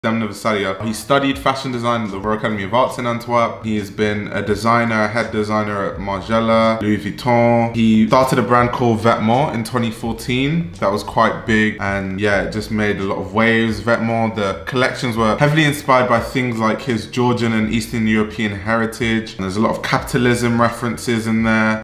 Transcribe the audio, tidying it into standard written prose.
Demna Gvasalia. He studied fashion design at the Royal Academy of Arts in Antwerp. He has been a designer, head designer at Margiela, Louis Vuitton. He started a brand called Vetements in 2014. That was quite big, and yeah, it just made a lot of waves. Vetements, the collections were heavily inspired by things like his Georgian and Eastern European heritage. And there's a lot of capitalism references in there.